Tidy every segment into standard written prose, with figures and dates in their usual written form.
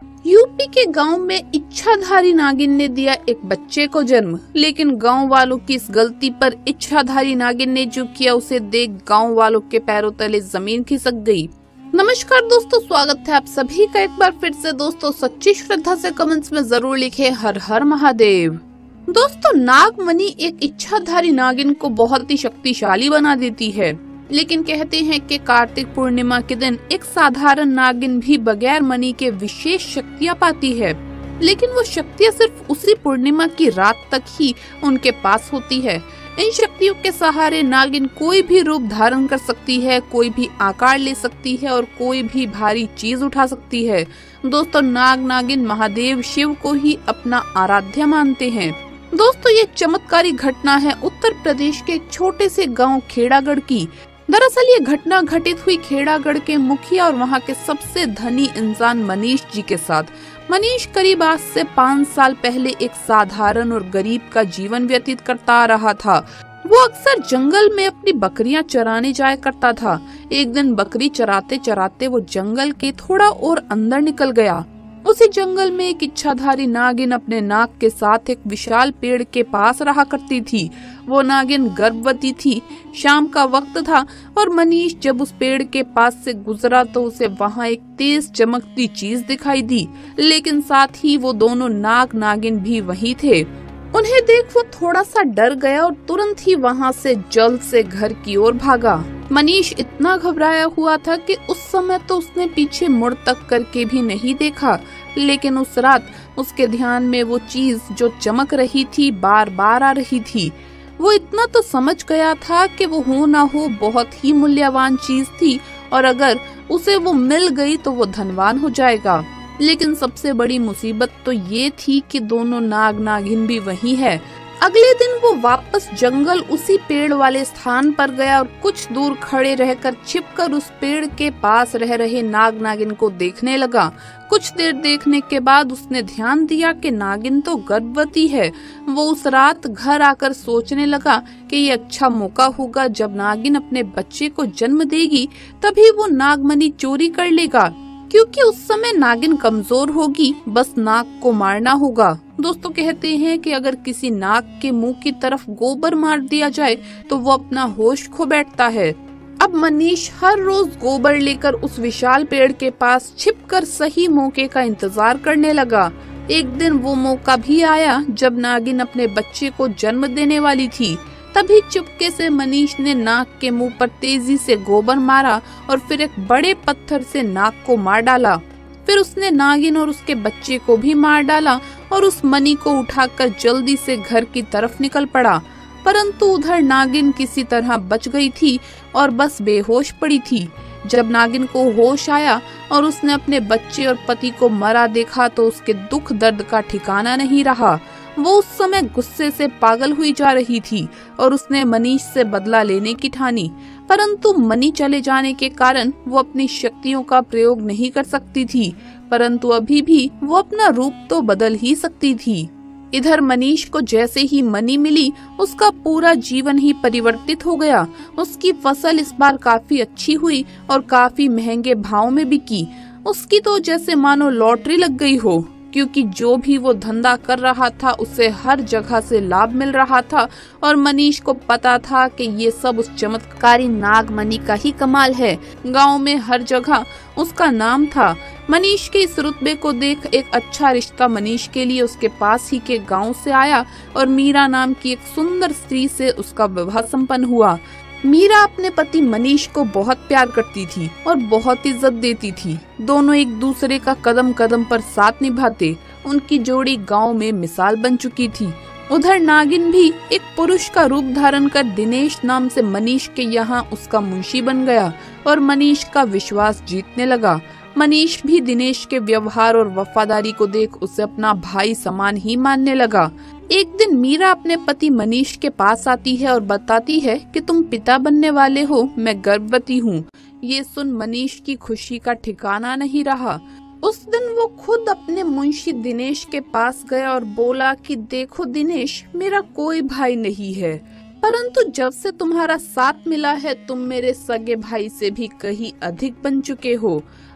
UP के गांव में इच्छाधारी नागिन ने दिया एक बच्चे को जन्म, लेकिन गांव वालों की इस गलती पर इच्छाधारी नागिन ने जो किया उसे देख गांव वालों के पैरों तले जमीन खिसक गई। नमस्कार दोस्तों, स्वागत है आप सभी का एक बार फिर से। दोस्तों सच्ची श्रद्धा से कमेंट्स में जरूर लिखे हर हर महादेव। दोस्तों नागमणि एक इच्छाधारी नागिन को बहुत ही शक्तिशाली बना देती है, लेकिन कहते हैं कि कार्तिक पूर्णिमा के दिन एक साधारण नागिन भी बगैर मणि के विशेष शक्तियाँ पाती है, लेकिन वो शक्तियाँ सिर्फ उसी पूर्णिमा की रात तक ही उनके पास होती है। इन शक्तियों के सहारे नागिन कोई भी रूप धारण कर सकती है, कोई भी आकार ले सकती है और कोई भी भारी चीज उठा सकती है। दोस्तों नागिन महादेव शिव को ही अपना आराध्य मानते हैं। दोस्तों ये चमत्कारी घटना है उत्तर प्रदेश के एक छोटे से गांव खेड़ागढ़ की। दरअसल ये घटना घटित हुई खेड़ागढ़ के मुखिया और वहाँ के सबसे धनी इंसान मनीष जी के साथ। मनीष करीब आज से 5 साल पहले एक साधारण और गरीब का जीवन व्यतीत करता आ रहा था। वो अक्सर जंगल में अपनी बकरियां चराने जाया करता था। एक दिन बकरी चराते चराते वो जंगल के थोड़ा और अंदर निकल गया। उसी जंगल में एक इच्छाधारी नागिन अपने नाग के साथ एक विशाल पेड़ के पास रहा करती थी। वो नागिन गर्भवती थी। शाम का वक्त था और मनीष जब उस पेड़ के पास से गुजरा तो उसे वहाँ एक तेज चमकती चीज दिखाई दी, लेकिन साथ ही वो दोनों नागिन भी वहीं थे। उन्हें देख वो थोड़ा सा डर गया और तुरंत ही वहाँ से जल्द से घर की ओर भागा। मनीष इतना घबराया हुआ था कि उस समय तो उसने पीछे मुड़ तक करके भी नहीं देखा, लेकिन उस रात उसके ध्यान में वो चीज जो चमक रही थी बार बार आ रही थी। वो इतना तो समझ गया था कि वो हो ना हो बहुत ही मूल्यवान चीज थी और अगर उसे वो मिल गई तो वो धनवान हो जाएगा। लेकिन सबसे बड़ी मुसीबत तो ये थी कि दोनों नागिन भी वही है। अगले दिन वो वापस जंगल उसी पेड़ वाले स्थान पर गया और कुछ दूर खड़े रहकर छिपकर उस पेड़ के पास रह रहे नागिन को देखने लगा। कुछ देर देखने के बाद उसने ध्यान दिया कि नागिन तो गर्भवती है। वो उस रात घर आकर सोचने लगा कि ये अच्छा मौका होगा, जब नागिन अपने बच्चे को जन्म देगी तभी वो नागमणि चोरी कर लेगा, क्योंकि उस समय नागिन कमजोर होगी, बस नाग को मारना होगा। दोस्तों कहते हैं कि अगर किसी नाग के मुंह की तरफ गोबर मार दिया जाए तो वो अपना होश खो बैठता है। अब मनीष हर रोज गोबर लेकर उस विशाल पेड़ के पास छिपकर सही मौके का इंतजार करने लगा। एक दिन वो मौका भी आया जब नागिन अपने बच्चे को जन्म देने वाली थी। तभी चुपके से मनीष ने नाग के मुंह पर तेजी से गोबर मारा और फिर एक बड़े पत्थर से नाग को मार डाला। फिर उसने नागिन और उसके बच्चे को भी मार डाला और उस मणि को उठाकर जल्दी से घर की तरफ निकल पड़ा। परंतु उधर नागिन किसी तरह बच गई थी और बस बेहोश पड़ी थी। जब नागिन को होश आया और उसने अपने बच्चे और पति को मरा देखा तो उसके दुख दर्द का ठिकाना नहीं रहा। वो उस समय गुस्से से पागल हुई जा रही थी और उसने मनीष से बदला लेने की ठानी, परंतु मणि चले जाने के कारण वो अपनी शक्तियों का प्रयोग नहीं कर सकती थी। परंतु अभी भी वो अपना रूप तो बदल ही सकती थी। इधर मनीष को जैसे ही मणि मिली उसका पूरा जीवन ही परिवर्तित हो गया। उसकी फसल इस बार काफी अच्छी हुई और काफी महंगे भाव में बिकी। उसकी तो जैसे मानो लॉटरी लग गई हो, क्योंकि जो भी वो धंधा कर रहा था उसे हर जगह से लाभ मिल रहा था और मनीष को पता था कि ये सब उस चमत्कारी नागमणि का ही कमाल है। गांव में हर जगह उसका नाम था। मनीष के इस रुतबे को देख एक अच्छा रिश्ता मनीष के लिए उसके पास ही के गांव से आया और मीरा नाम की एक सुंदर स्त्री से उसका विवाह संपन्न हुआ। मीरा अपने पति मनीष को बहुत प्यार करती थी और बहुत इज्जत देती थी। दोनों एक दूसरे का कदम कदम पर साथ निभाते। उनकी जोड़ी गांव में मिसाल बन चुकी थी। उधर नागिन भी एक पुरुष का रूप धारण कर दिनेश नाम से मनीष के यहाँ उसका मुंशी बन गया और मनीष का विश्वास जीतने लगा। मनीष भी दिनेश के व्यवहार और वफादारी को देख उसे अपना भाई समान ही मानने लगा। एक दिन मीरा अपने पति मनीष के पास आती है और बताती है कि तुम पिता बनने वाले हो, मैं गर्भवती हूँ। ये सुन मनीष की खुशी का ठिकाना नहीं रहा। उस दिन वो खुद अपने मुंशी दिनेश के पास गया और बोला कि देखो दिनेश, मेरा कोई भाई नहीं है, परंतु जब से तुम्हारा साथ मिला है तुम मेरे सगे भाई से भी कहीं अधिक बन चुके हो।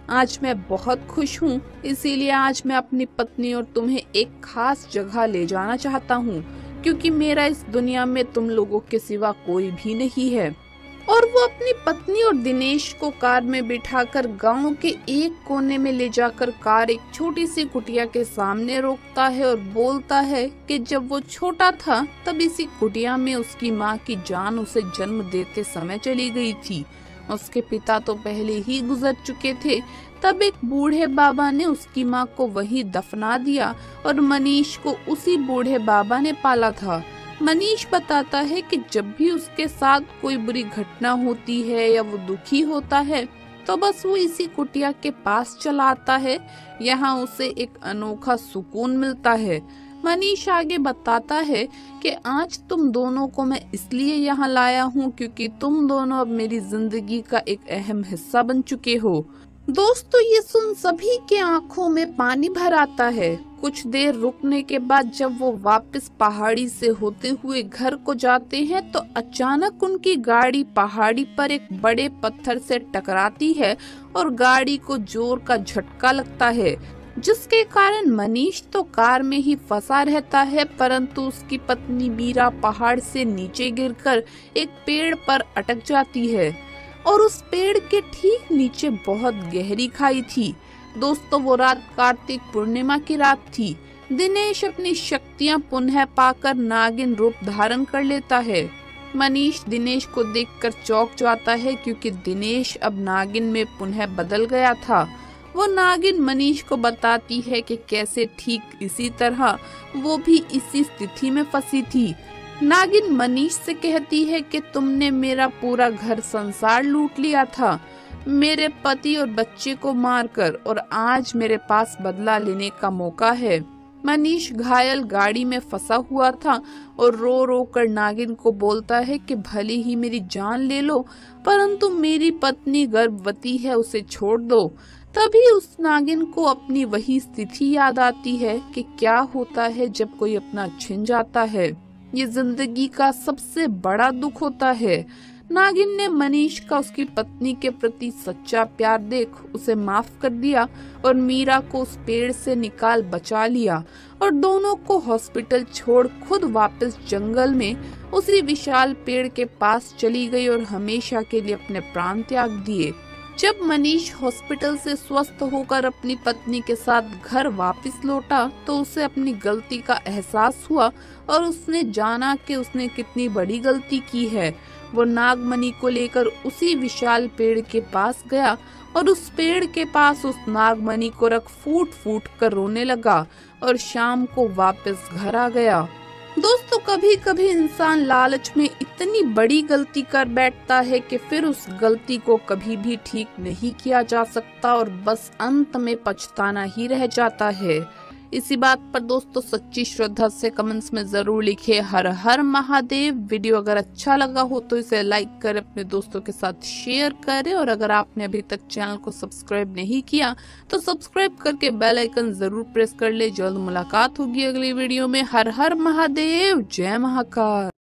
आज मैं बहुत खुश हूँ, इसीलिए आज मैं अपनी पत्नी और तुम्हें एक खास जगह ले जाना चाहता हूँ, क्योंकि मेरा इस दुनिया में तुम लोगों के सिवा कोई भी नहीं है। और वो अपनी पत्नी और दिनेश को कार में बिठाकर गांव के एक कोने में ले जाकर कार एक छोटी सी कुटिया के सामने रोकता है और बोलता है कि जब वो छोटा था तब इसी कुटिया में उसकी माँ की जान उसे जन्म देते समय चली गई थी। उसके पिता तो पहले ही गुजर चुके थे। तब एक बूढ़े बाबा ने उसकी माँ को वहीं दफना दिया और मनीष को उसी बूढ़े बाबा ने पाला था। मनीष बताता है कि जब भी उसके साथ कोई बुरी घटना होती है या वो दुखी होता है तो बस वो इसी कुटिया के पास चला आता है। यहाँ उसे एक अनोखा सुकून मिलता है। मनीष आगे बताता है कि आज तुम दोनों को मैं इसलिए यहाँ लाया हूँ क्योंकि तुम दोनों अब मेरी जिंदगी का एक अहम हिस्सा बन चुके हो। दोस्तों, ये सुन सभी के आंखों में पानी भर आता है। कुछ देर रुकने के बाद जब वो वापस पहाड़ी से होते हुए घर को जाते हैं तो अचानक उनकी गाड़ी पहाड़ी पर एक बड़े पत्थर से टकराती है और गाड़ी को जोर का झटका लगता है, जिसके कारण मनीष तो कार में ही फंसा रहता है, परंतु उसकी पत्नी मीरा पहाड़ से नीचे गिरकर एक पेड़ पर अटक जाती है और उस पेड़ के ठीक नीचे बहुत गहरी खाई थी। दोस्तों, वो रात कार्तिक पूर्णिमा की रात थी। दिनेश अपनी शक्तियां पुनः पाकर नागिन रूप धारण कर लेता है। मनीष दिनेश को देखकर चौंक जाता है क्योंकि दिनेश अब नागिन में पुनः बदल गया था। वो नागिन मनीष को बताती है कि कैसे ठीक इसी तरह वो भी इसी स्थिति में फंसी थी। नागिन मनीष से कहती है कि तुमने मेरा पूरा घर संसार लूट लिया था, मेरे पति और बच्चे को मारकर, और आज मेरे पास बदला लेने का मौका है। मनीष घायल गाड़ी में फंसा हुआ था और रो रो कर नागिन को बोलता है कि भले ही मेरी जान ले लो, परंतु मेरी पत्नी गर्भवती है, उसे छोड़ दो। तभी उस नागिन को अपनी वही स्थिति याद आती है कि क्या होता है जब कोई अपना छिन जाता है। ये जिंदगी का सबसे बड़ा दुख होता है। नागिन ने मनीष का उसकी पत्नी के प्रति सच्चा प्यार देख उसे माफ कर दिया और मीरा को उस पेड़ से निकाल बचा लिया और दोनों को हॉस्पिटल छोड़ खुद वापस जंगल में उसी विशाल पेड़ के पास चली गई और हमेशा के लिए अपने प्राण त्याग दिए। जब मनीष हॉस्पिटल से स्वस्थ होकर अपनी पत्नी के साथ घर वापस लौटा तो उसे अपनी गलती का एहसास हुआ और उसने जाना कि उसने कितनी बड़ी गलती की है। वो नागमणि को लेकर उसी विशाल पेड़ के पास गया और उस पेड़ के पास उस नागमणि को रख फूट फूट कर रोने लगा और शाम को वापस घर आ गया। दोस्तों, कभी कभी इंसान लालच में इतनी बड़ी गलती कर बैठता है कि फिर उस गलती को कभी भी ठीक नहीं किया जा सकता और बस अंत में पछताना ही रह जाता है। इसी बात पर दोस्तों सच्ची श्रद्धा से कमेंट्स में जरूर लिखे हर हर महादेव। वीडियो अगर अच्छा लगा हो तो इसे लाइक करें, अपने दोस्तों के साथ शेयर करें और अगर आपने अभी तक चैनल को सब्सक्राइब नहीं किया तो सब्सक्राइब करके बेल आइकन जरूर प्रेस कर ले। जल्द मुलाकात होगी अगली वीडियो में। हर हर महादेव, जय महाकाल।